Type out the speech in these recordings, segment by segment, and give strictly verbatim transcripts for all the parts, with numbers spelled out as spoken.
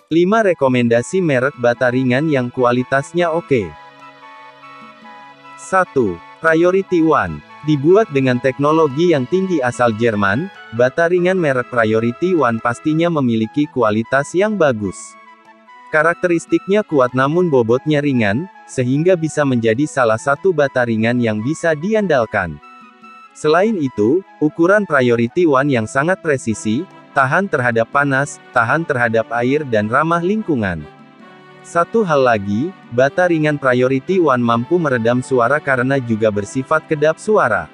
lima Rekomendasi merek bata ringan yang kualitasnya oke. satu. Priority One. Dibuat dengan teknologi yang tinggi asal Jerman, bata ringan merek Priority One pastinya memiliki kualitas yang bagus. Karakteristiknya kuat namun bobotnya ringan, sehingga bisa menjadi salah satu bata ringan yang bisa diandalkan. Selain itu, ukuran Priority One yang sangat presisi, tahan terhadap panas, tahan terhadap air dan ramah lingkungan. Satu hal lagi, bata ringan Priority One mampu meredam suara karena juga bersifat kedap suara.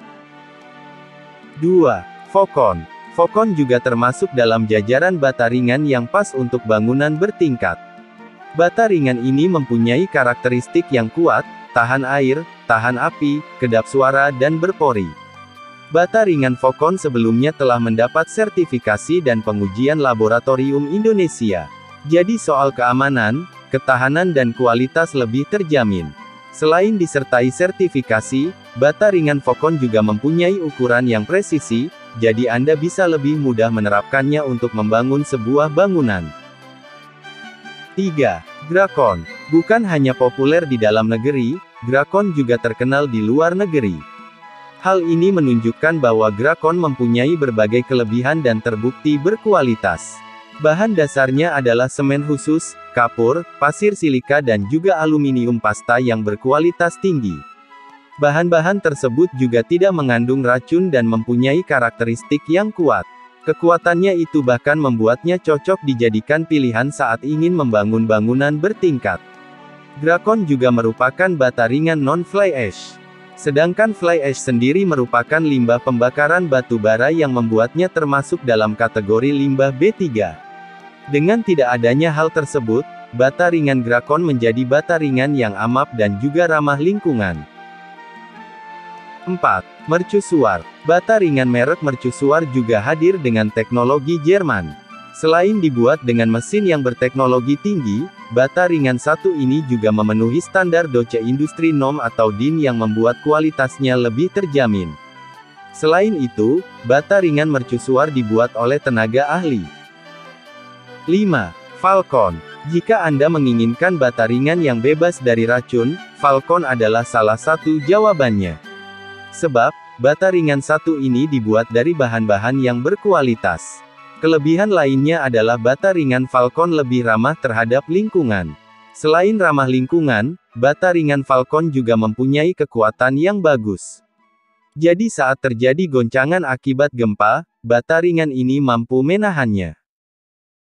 dua. Focon. Focon juga termasuk dalam jajaran bata ringan yang pas untuk bangunan bertingkat. Bata ringan ini mempunyai karakteristik yang kuat, tahan air, tahan api, kedap suara dan berpori. Bata ringan Focon sebelumnya telah mendapat sertifikasi dan pengujian laboratorium Indonesia. Jadi soal keamanan, ketahanan dan kualitas lebih terjamin. Selain disertai sertifikasi, bata ringan Focon juga mempunyai ukuran yang presisi, jadi Anda bisa lebih mudah menerapkannya untuk membangun sebuah bangunan. tiga. Grakon. Bukan hanya populer di dalam negeri, Grakon juga terkenal di luar negeri. Hal ini menunjukkan bahwa Grakon mempunyai berbagai kelebihan dan terbukti berkualitas. Bahan dasarnya adalah semen khusus, kapur, pasir silika dan juga aluminium pasta yang berkualitas tinggi. Bahan-bahan tersebut juga tidak mengandung racun dan mempunyai karakteristik yang kuat. Kekuatannya itu bahkan membuatnya cocok dijadikan pilihan saat ingin membangun bangunan bertingkat. Grakon juga merupakan bata ringan non-fly ash. Sedangkan fly ash sendiri merupakan limbah pembakaran batu bara yang membuatnya termasuk dalam kategori limbah B tiga. Dengan tidak adanya hal tersebut, bata ringan Grakon menjadi bata ringan yang amap dan juga ramah lingkungan. empat. Mercusuar. Bata ringan merek Mercusuar juga hadir dengan teknologi Jerman. Selain dibuat dengan mesin yang berteknologi tinggi, bata ringan satu ini juga memenuhi standar Deutsche Industrie Norm atau D I N yang membuat kualitasnya lebih terjamin. Selain itu, bata ringan Mercusuar dibuat oleh tenaga ahli. lima. Falcon. Jika Anda menginginkan bata ringan yang bebas dari racun, Falcon adalah salah satu jawabannya. Sebab, bata ringan satu ini dibuat dari bahan-bahan yang berkualitas. Kelebihan lainnya adalah bata ringan Falcon lebih ramah terhadap lingkungan. Selain ramah lingkungan, bata ringan Falcon juga mempunyai kekuatan yang bagus. Jadi saat terjadi goncangan akibat gempa, bata ringan ini mampu menahannya.